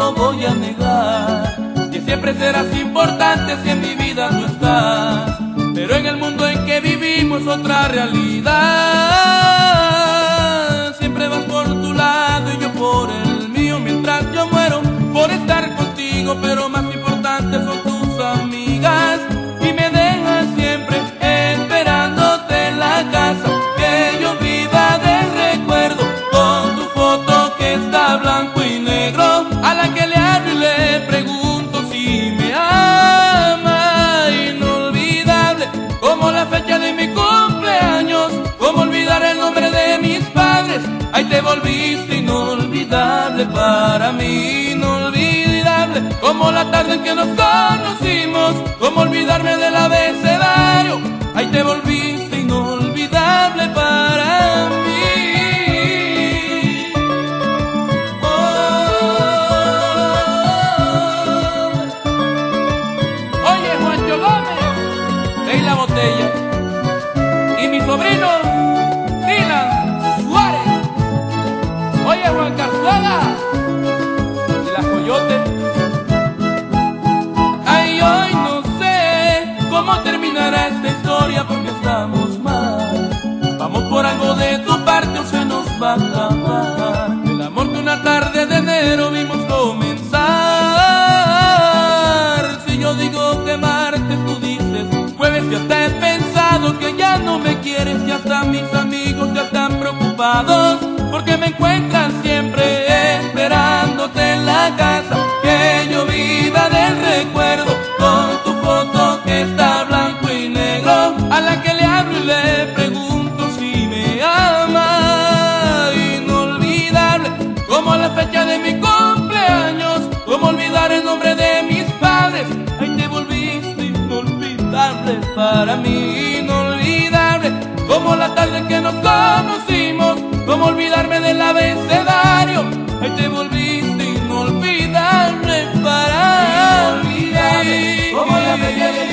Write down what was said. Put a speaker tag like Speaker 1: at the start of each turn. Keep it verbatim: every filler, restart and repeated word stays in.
Speaker 1: lo voy a negar, que siempre serás importante si en mi vida tú estás. Pero en el mundo en que vivimos otra realidad. Siempre vas por tu lado y yo por el mío, mientras yo muero por estar contigo. Pero más importantes son tus amigas y me dejas siempre esperándote en la casa. Que yo viva del recuerdo con tu foto que está blanco y negro, a la que le hablo y le pregunto si me ama. Inolvidable como la fecha de mi cumpleaños, como olvidar el nombre de mis padres. Ahí te volviste inolvidable para mí, inolvidable como la tarde en que nos conocimos, como olvidarme del abecedario. Ahí te volviste inolvidable para mí. La botella y mi sobrino Dylan Suárez. Oye, Juan Carzuela de la Coyote. Ay, hoy no sé cómo terminará esta historia porque estamos mal. Vamos por algo de tu parte o se nos va a acabar. El amor que una tarde de enero vimos comenzar. Si yo digo que martes, tú dices jueves, que hasta he pensado que ya no me quieres, y hasta mis amigos ya están preocupados porque me encuentran siempre esperándote en la casa. Que yo viva del recuerdo con tu foto que está blanco y negro, a la que le hablo y le pregunto si me ama. Inolvidable como la fecha de mi cumpleaños, como olvidar el nombre de mis padres. Ahí te volviste inolvidable para mí, inolvidable como la tarde en que nos conocimos, como olvidarme del abecedario. Ahí te volviste inolvidable para mí,
Speaker 2: como la fecha de